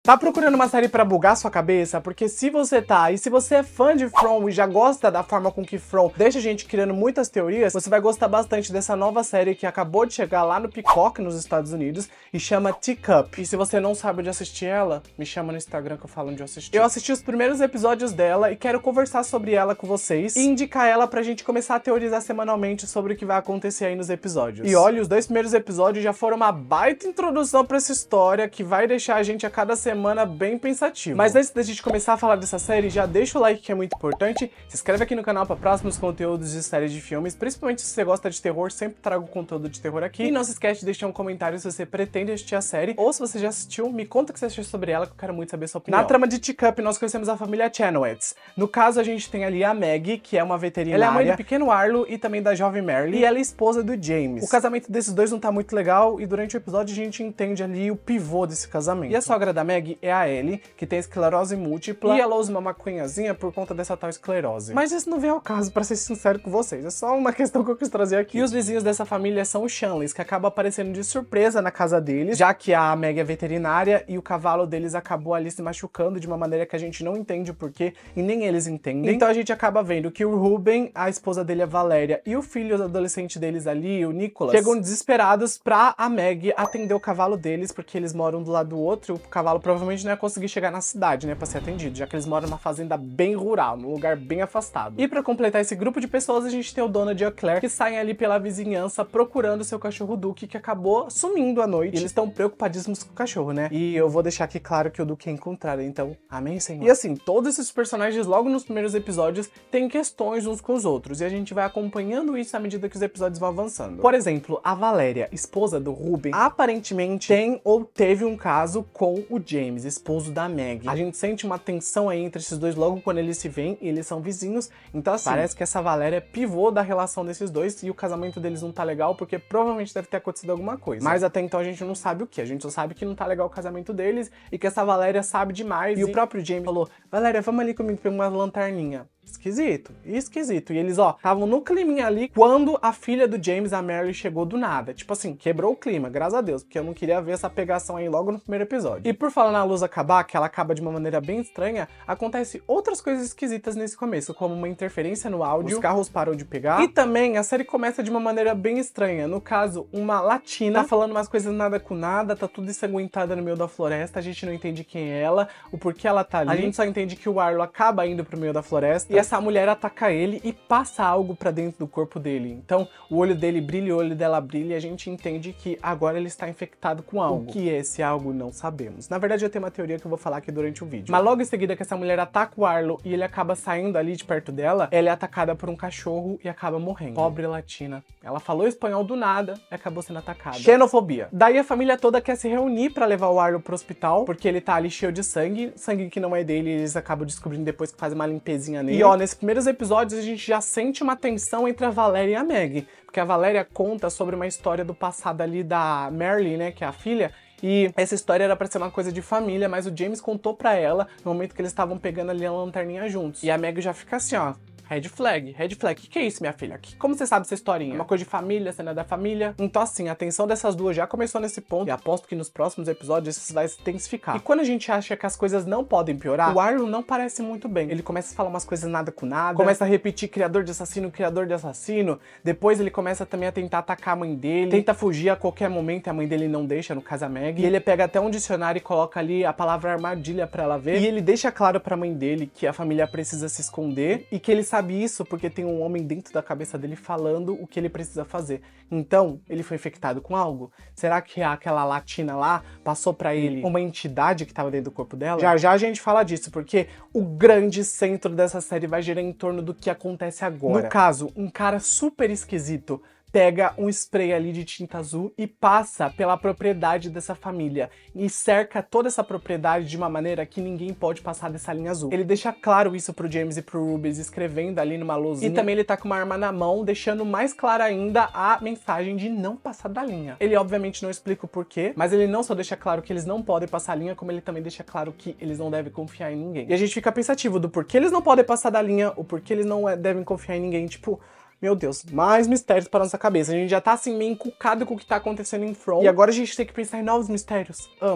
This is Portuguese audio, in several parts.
Tá procurando uma série pra bugar sua cabeça? Porque se você tá, e se você é fã de From e já gosta da forma com que From deixa a gente criando muitas teorias, você vai gostar bastante dessa nova série que acabou de chegar lá no Peacock, nos Estados Unidos, e chama Teacup. E se você não sabe onde assistir ela, me chama no Instagram que eu falo onde eu assisti. Eu assisti os primeiros episódios dela e quero conversar sobre ela com vocês e indicar ela pra gente começar a teorizar semanalmente sobre o que vai acontecer aí nos episódios. E olha, os 2 primeiros episódios já foram uma baita introdução pra essa história que vai deixar a gente a cada semana bem pensativo. Mas antes da gente começar a falar dessa série, já deixa o like que é muito importante, se inscreve aqui no canal para próximos conteúdos de séries de filmes, principalmente se você gosta de terror, sempre trago conteúdo de terror aqui. E não se esquece de deixar um comentário se você pretende assistir a série, ou se você já assistiu, me conta o que você achou sobre ela, que eu quero muito saber a sua opinião. Na trama de Teacup, nós conhecemos a família Chenoweths. No caso, a gente tem ali a Maggie, que é uma veterinária. Ela é a mãe do pequeno Arlo e também da jovem Merle, e ela é esposa do James. O casamento desses dois não tá muito legal, e durante o episódio a gente entende ali o pivô desse casamento. E a sogra da Maggie é a Ellie, que tem esclerose múltipla, e ela usa uma maconhazinha por conta dessa tal esclerose. Mas isso não vem ao caso, pra ser sincero com vocês, é só uma questão que eu quis trazer aqui. E os vizinhos dessa família são os Shanleys, que acabam aparecendo de surpresa na casa deles, já que a Maggie é veterinária e o cavalo deles acabou ali se machucando de uma maneira que a gente não entende o porquê, e nem eles entendem. Então a gente acaba vendo que o Ruben, a esposa dele, a Valéria, e o filho adolescente deles ali, o Nicholas, chegam desesperados pra a Maggie atender o cavalo deles, porque eles moram do lado do outro, e o cavalo provavelmente não ia conseguir chegar na cidade, né, pra ser atendido, já que eles moram numa fazenda bem rural, num lugar bem afastado. E pra completar esse grupo de pessoas, a gente tem o Donald e a Claire, que saem ali pela vizinhança procurando seu cachorro Duke, que acabou sumindo à noite. E eles estão preocupadíssimos com o cachorro, né? E eu vou deixar aqui claro que o Duke é encontrado, então, amém, Senhor? E assim, todos esses personagens, logo nos primeiros episódios, têm questões uns com os outros, e a gente vai acompanhando isso à medida que os episódios vão avançando. Por exemplo, a Valéria, esposa do Ruben, aparentemente tem ou teve um caso com o James, esposo da Maggie. A gente sente uma tensão aí entre esses dois logo quando eles se veem, e eles são vizinhos, então assim, parece que essa Valéria é pivô da relação desses dois, e o casamento deles não tá legal, porque provavelmente deve ter acontecido alguma coisa. Mas até então a gente não sabe o que, a gente só sabe que não tá legal o casamento deles, e que essa Valéria sabe demais, e o próprio James falou, Valéria, vamos ali comigo pegar uma lanterninha. Esquisito, esquisito. E eles, ó, estavam no climinha ali quando a filha do James, a Merle, chegou do nada. Tipo assim, quebrou o clima, graças a Deus, porque eu não queria ver essa pegação aí logo no primeiro episódio. E por falar na luz acabar, que ela acaba de uma maneira bem estranha, acontece outras coisas esquisitas nesse começo, como uma interferência no áudio, os carros param de pegar, e também a série começa de uma maneira bem estranha. No caso, uma latina tá falando umas coisas nada com nada, tá tudo ensanguentada no meio da floresta, a gente não entende quem é ela, o porquê ela tá ali, a gente só entende que o Arlo acaba indo pro meio da floresta, e essa mulher ataca ele e passa algo pra dentro do corpo dele. Então, o olho dele brilha, o olho dela brilha, e a gente entende que agora ele está infectado com algo. O que é esse algo, não sabemos. Na verdade, eu tenho uma teoria que eu vou falar aqui durante o vídeo. Mas logo em seguida que essa mulher ataca o Arlo e ele acaba saindo ali de perto dela, ela é atacada por um cachorro e acaba morrendo. Pobre latina. Ela falou espanhol do nada e acabou sendo atacada. Xenofobia. Daí a família toda quer se reunir pra levar o Arlo pro hospital, porque ele tá ali cheio de sangue que não é dele, e eles acabam descobrindo depois que faz uma limpezinha nele. E ó, nesses primeiros episódios a gente já sente uma tensão entre a Valéria e a Maggie, porque a Valéria conta sobre uma história do passado ali da Merle, né, que é a filha, e essa história era pra ser uma coisa de família, mas o James contou pra ela no momento que eles estavam pegando ali a lanterninha juntos. E a Maggie já fica assim, ó, red flag, red flag. O que é isso, minha filha? Como você sabe essa historinha? É uma coisa de família, você não é da família? Então assim, a tensão dessas duas já começou nesse ponto, e aposto que nos próximos episódios isso vai se intensificar. E quando a gente acha que as coisas não podem piorar, o Arlo não parece muito bem. Ele começa a falar umas coisas nada com nada, começa a repetir criador de assassino, depois ele começa também a tentar atacar a mãe dele, tenta fugir a qualquer momento, e a mãe dele não deixa, no caso a Maggie, e ele pega até um dicionário e coloca ali a palavra armadilha pra ela ver, e ele deixa claro pra mãe dele que a família precisa se esconder, e que ele sabe isso porque tem um homem dentro da cabeça dele falando o que ele precisa fazer. Então, ele foi infectado com algo? Será que aquela latina lá passou pra ele uma entidade que tava dentro do corpo dela? Já já a gente fala disso, porque o grande centro dessa série vai girar em torno do que acontece agora. No caso, um cara super esquisito pega um spray ali de tinta azul e passa pela propriedade dessa família e cerca toda essa propriedade de uma maneira que ninguém pode passar dessa linha azul. Ele deixa claro isso pro James e pro Ruben, escrevendo ali numa lousinha, e também ele tá com uma arma na mão, deixando mais clara ainda a mensagem de não passar da linha. Ele obviamente não explica o porquê, mas ele não só deixa claro que eles não podem passar a linha, como ele também deixa claro que eles não devem confiar em ninguém. E a gente fica pensativo do porquê eles não podem passar da linha, o porquê eles não devem confiar em ninguém, tipo... Meu Deus, mais mistérios para nossa cabeça. A gente já tá assim meio encucado com o que tá acontecendo em From. E agora a gente tem que pensar em novos mistérios. Amo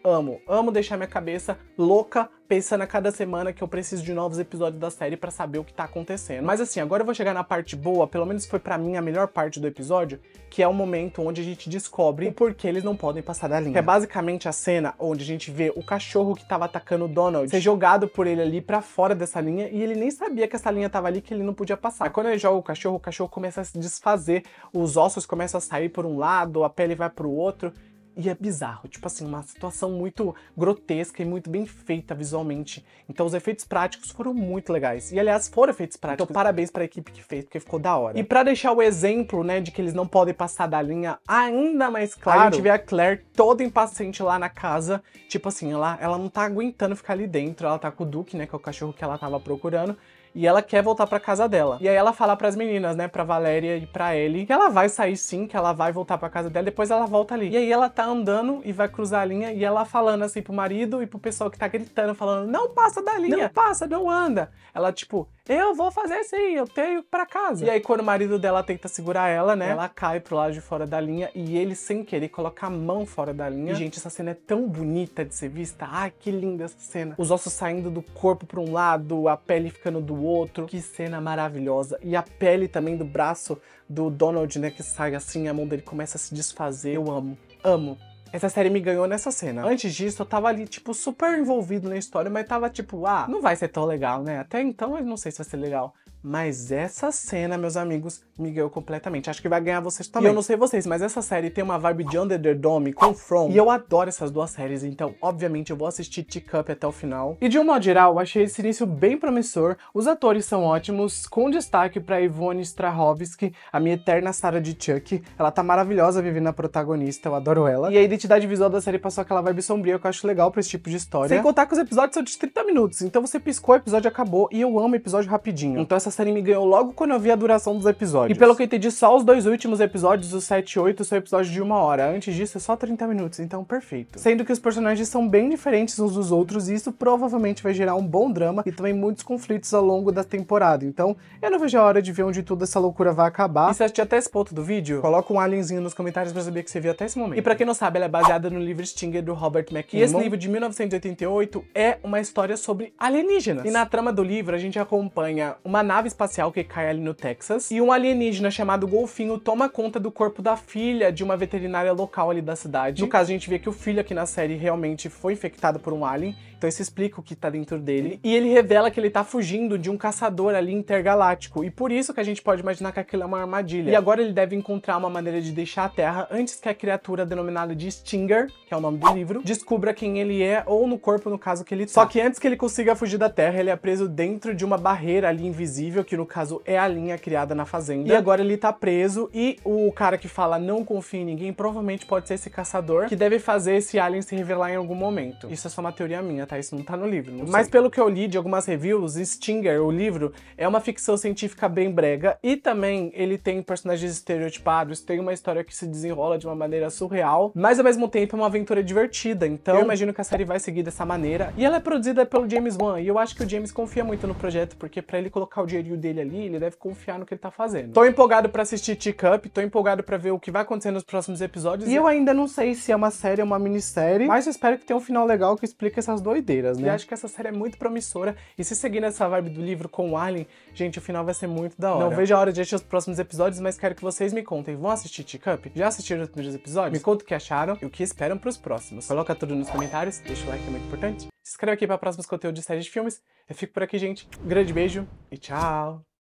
amo. Amo deixar minha cabeça louca, pensando a cada semana que eu preciso de novos episódios da série pra saber o que tá acontecendo. Mas assim, agora eu vou chegar na parte boa, pelo menos foi pra mim a melhor parte do episódio, que é o momento onde a gente descobre o porquê eles não podem passar da linha. Que é basicamente a cena onde a gente vê o cachorro que tava atacando o Donald ser jogado por ele ali pra fora dessa linha, e ele nem sabia que essa linha tava ali, que ele não podia passar. Mas quando ele joga o cachorro começa a se desfazer, os ossos começam a sair por um lado, a pele vai pro outro. E é bizarro, tipo assim, uma situação muito grotesca e muito bem feita visualmente. Então os efeitos práticos foram muito legais. E aliás, foram efeitos práticos. Então parabéns pra equipe que fez, porque ficou da hora. E pra deixar o exemplo, né, de que eles não podem passar da linha ainda mais claro, a gente vê a Claire toda impaciente lá na casa. Tipo assim, ela não tá aguentando ficar ali dentro. Ela tá com o Duke, né, que é o cachorro que ela tava procurando. E ela quer voltar pra casa dela. E aí ela fala pras meninas, né, pra Valéria e pra Ellie, que ela vai sair sim, que ela vai voltar pra casa dela, depois ela volta ali. E aí ela tá andando e vai cruzar a linha, e ela falando assim pro marido e pro pessoal que tá gritando, falando, não passa da linha, não passa, não anda. Ela tipo, eu vou fazer sim, eu tenho pra casa. E aí quando o marido dela tenta segurar ela, né, ela cai pro lado de fora da linha, e ele sem querer coloca a mão fora da linha. E gente, essa cena é tão bonita de ser vista. Ai, que linda essa cena. Os ossos saindo do corpo pra um lado, a pele ficando do outro. Que cena maravilhosa. E a pele também do braço do Donald, né, que sai assim, a mão dele começa a se desfazer. Eu amo, amo. Essa série me ganhou nessa cena. Antes disso, eu tava ali, tipo, super envolvido na história, mas tava tipo, não vai ser tão legal, né? Até então, eu não sei se vai ser legal. Mas essa cena, meus amigos, me ganhou completamente. Acho que vai ganhar vocês também. E eu não sei vocês, mas essa série tem uma vibe de Under the Dome com From. E eu adoro essas duas séries, então, obviamente, eu vou assistir Teacup até o final. E de um modo geral, eu achei esse início bem promissor. Os atores são ótimos, com destaque pra Yvonne Strahovski, a minha eterna Sarah de Chuck. Ela tá maravilhosa vivendo a protagonista, eu adoro ela. E a identidade visual da série passou aquela vibe sombria que eu acho legal pra esse tipo de história. Sem contar que os episódios são de 30 minutos, então você piscou, o episódio acabou, e eu amo episódio rapidinho. Então essa série me ganhou logo quando eu vi a duração dos episódios. E pelo que eu entendi, só os dois últimos episódios, os 7 e 8, são episódios de 1 hora. Antes disso, é só 30 minutos, então perfeito. Sendo que os personagens são bem diferentes uns dos outros, e isso provavelmente vai gerar um bom drama e também muitos conflitos ao longo da temporada. Então, eu não vejo a hora de ver onde toda essa loucura vai acabar. E se assistir até esse ponto do vídeo, coloca um alienzinho nos comentários pra saber que você viu até esse momento. E pra quem não sabe, ela é baseada no livro Stinger, do Robert McKinnon. E esse livro de 1988 é uma história sobre alienígenas. E na trama do livro, a gente acompanha uma nave espacial que cai ali no Texas, e um alienígena chamado Golfinho toma conta do corpo da filha de uma veterinária local ali da cidade. No caso, a gente vê que o filho aqui na série realmente foi infectado por um alien, então isso explica o que tá dentro dele. E ele revela que ele tá fugindo de um caçador ali intergaláctico, e por isso que a gente pode imaginar que aquilo é uma armadilha. E agora ele deve encontrar uma maneira de deixar a Terra antes que a criatura denominada de Stinger, que é o nome do livro, descubra quem ele é, ou no corpo, no caso, que ele tá. Só que antes que ele consiga fugir da Terra, ele é preso dentro de uma barreira ali invisível, que no caso é a linha criada na fazenda. E agora ele tá preso, e o cara que fala não confia em ninguém provavelmente pode ser esse caçador, que deve fazer esse alien se revelar em algum momento. Isso é só uma teoria minha, tá? Isso não tá no livro, não Mas pelo que eu li de algumas reviews, Stinger, o livro, é uma ficção científica bem brega, e também ele tem personagens estereotipados, tem uma história que se desenrola de uma maneira surreal, mas ao mesmo tempo é uma aventura divertida, então eu imagino que a série vai seguir dessa maneira. E ela é produzida pelo James Wan, e eu acho que o James confia muito no projeto, porque pra ele colocar o dinheirinho dele ali, ele deve confiar no que ele tá fazendo. Tô empolgado pra assistir Teacup, tô empolgado pra ver o que vai acontecer nos próximos episódios. E eu ainda não sei se é uma série ou uma minissérie, mas eu espero que tenha um final legal que explique essas doideiras, né? E acho que essa série é muito promissora, e se seguir nessa vibe do livro com o Alien, gente, o final vai ser muito da hora. Não vejo a hora de assistir os próximos episódios, mas quero que vocês me contem. Vão assistir Teacup? Já assistiram os primeiros episódios? Me conta o que acharam e o que esperam pros próximos. Coloca tudo nos comentários, deixa o like, é muito importante. Se inscreve aqui para próximos conteúdos de séries de filmes. Eu fico por aqui, gente. Um grande beijo e tchau!